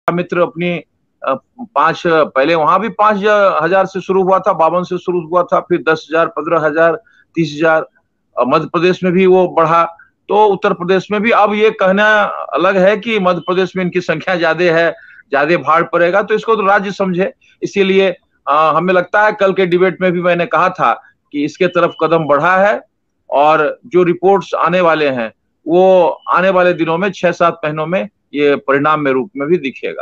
मित्र अपनी 5 पहले वहां भी 5,000 से शुरू हुआ था, 52 से शुरू हुआ था, फिर 10,000, 15,000, 30,000। मध्य प्रदेश में भी वो बढ़ा। तो उत्तर प्रदेश में भी अब ये कहना अलग है कि मध्य प्रदेश में इनकी संख्या ज्यादा है, ज्यादा भार पड़ेगा, तो इसको तो राज्य समझे। इसीलिए हमें लगता है, कल के डिबेट में भी मैंने कहा था कि इसके तरफ कदम बढ़ा है, और जो रिपोर्ट्स आने वाले हैं वो आने वाले दिनों में 6-7 महीनों में ये परिणाम में रूप में भी दिखेगा।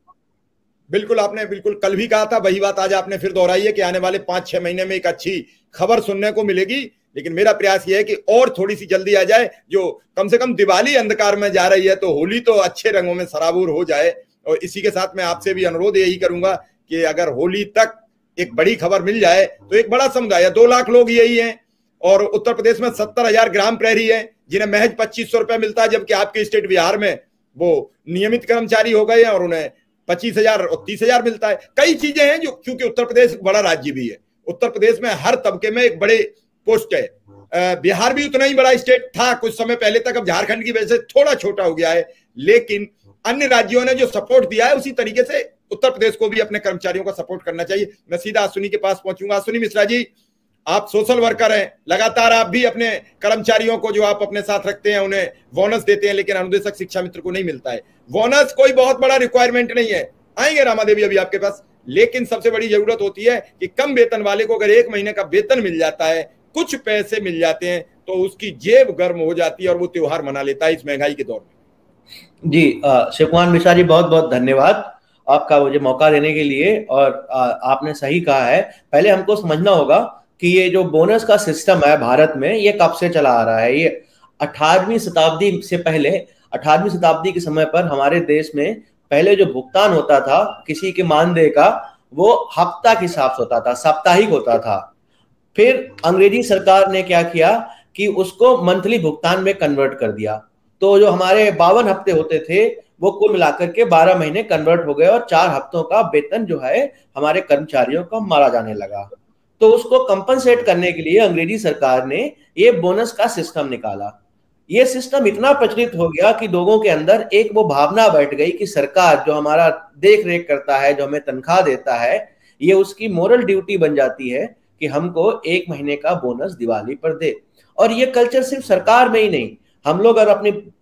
बिल्कुल, आपने बिल्कुल कल भी कहा था, वही बात आज आपने फिर दोहराई है कि आने वाले 5-6 महीने में एक अच्छी खबर सुनने को मिलेगी। लेकिन मेरा प्रयास यह है कि और थोड़ी सी जल्दी आ जाए, जो कम से कम दिवाली अंधकार में जा रही है तो होली तो अच्छे रंगों में सराबूर हो जाए। और इसी के साथ मैं आपसे भी अनुरोध यही करूंगा कि अगर होली तक एक बड़ी खबर मिल जाए तो एक बड़ा समुदाय है, 2 लाख लोग यही हैं, और उत्तर प्रदेश में 70,000 ग्राम प्रहरी है जिन्हें महज 2,500 रुपए मिलता है, जबकि आपके स्टेट बिहार में वो नियमित कर्मचारी हो गए हैं और उन्हें 25,000 और 30,000 मिलता है। कई चीजें हैं जो, क्योंकि उत्तर प्रदेश बड़ा राज्य भी है, उत्तर प्रदेश में हर तबके में एक बड़े पोस्ट है। बिहार भी उतना ही बड़ा स्टेट था कुछ समय पहले तक, अब झारखंड की वजह से थोड़ा छोटा हो गया है, लेकिन अन्य राज्यों ने जो सपोर्ट दिया है उसी तरीके से उत्तर प्रदेश को भी अपने कर्मचारियों का सपोर्ट करना चाहिए। मैं सीधा अश्विनी के पास पहुंचूंगा। अश्विनी मिश्रा जी, आप सोशल वर्कर हैं, लगातार आप भी अपने कर्मचारियों को जो आप अपने साथ रखते हैं उन्हें बोनस देते हैं, लेकिन अनुदेशक शिक्षा मित्र को नहीं मिलता है। बोनस कोई बहुत बड़ा रिक्वायरमेंट नहीं है, आएंगे रामा देवी अभी आपके पास, लेकिन सबसे बड़ी जरूरत होती है कि कम वेतन वाले को अगर 1 महीने का वेतन मिल जाता है, कुछ पैसे मिल जाते हैं, तो उसकी जेब गर्म हो जाती है और वो त्योहार मना लेता है इस महंगाई के दौर में। जी, शिव कुमार मिश्रा जी, बहुत बहुत धन्यवाद आपका मुझे मौका देने के लिए। और आपने सही कहा है, पहले हमको समझना होगा कि ये जो बोनस का सिस्टम है भारत में, ये कब से चला आ रहा है। ये 18वीं शताब्दी से पहले, 18वीं शताब्दी के समय पर हमारे देश में पहले जो भुगतान होता था किसी के मानदेय का, वो हफ्ता के हिसाब से होता था, साप्ताहिक होता था। फिर अंग्रेजी सरकार ने क्या किया कि उसको मंथली भुगतान में कन्वर्ट कर दिया। तो जो हमारे 52 हफ्ते होते थे वो कुल मिलाकर के 12 महीने कन्वर्ट हो गए, और 4 हफ्तों का वेतन जो है हमारे कर्मचारियों को मारा जाने लगा। तो उसको कंपनसेट करने के लिए अंग्रेजी सरकार ने ये बोनस का सिस्टम निकाला। ये सिस्टम इतना प्रचलित हो गया कि लोगों के अंदर एक वो भावना बैठ गई कि सरकार जो हमारा देख रेख करता है, जो हमें तनख्वाह देता है, ये उसकी मोरल ड्यूटी बन जाती है कि हमको 1 महीने का बोनस दिवाली पर दे। और ये कल्चर सिर्फ सरकार में ही नहीं, हम लोग अगर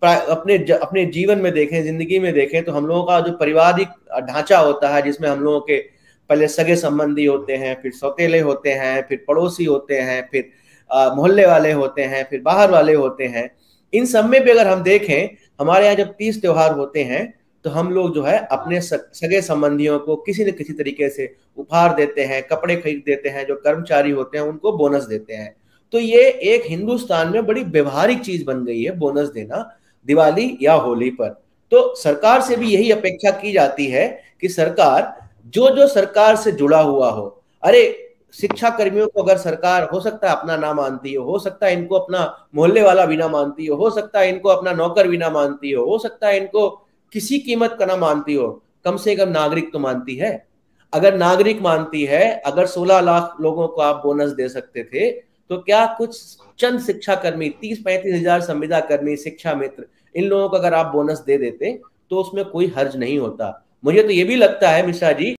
अपने जीवन में देखें, जिंदगी में देखें, तो हम लोगों का जो पारिवारिक ढांचा होता है, जिसमें हम लोगों के पहले सगे संबंधी होते हैं, फिर सौतेले होते हैं, फिर पड़ोसी होते हैं, फिर मोहल्ले वाले होते हैं, फिर बाहर वाले होते हैं, इन सब में भी अगर हम देखें, हमारे यहाँ जब 30 त्योहार होते हैं तो हम लोग जो है अपने सगे संबंधियों को किसी न किसी तरीके से उपहार देते हैं, कपड़े खरीद देते हैं, जो कर्मचारी होते हैं उनको बोनस देते हैं। तो ये एक हिंदुस्तान में बड़ी व्यवहारिक चीज बन गई है बोनस देना दिवाली या होली पर। तो सरकार से भी यही अपेक्षा की जाती है कि सरकार जो सरकार से जुड़ा हुआ हो, अरे शिक्षा कर्मियों को अगर सरकार हो सकता है अपना ना मानती हो सकता है इनको अपना मोहल्ले वाला भी ना मानती हो सकता है इनको अपना नौकर भी ना मानती हो सकता है इनको किसी कीमत का ना मानती हो, कम से कम नागरिक तो मानती है। अगर नागरिक मानती है, अगर 16 लाख लोगों को आप बोनस दे सकते थे, तो क्या कुछ चंद शिक्षा कर्मी, 30-35 हजार संविदा कर्मी, शिक्षा मित्र, इन लोगों को अगर आप बोनस दे देते तो उसमें कोई हर्ज नहीं होता। मुझे तो ये भी लगता है मिश्रा जी